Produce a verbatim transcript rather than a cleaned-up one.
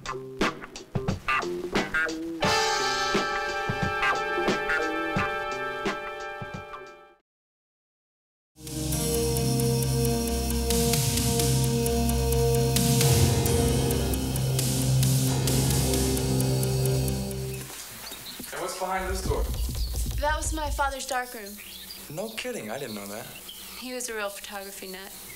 Behind this door? That was my father's darkroom. No kidding, I didn't know that. He was a real photography nut.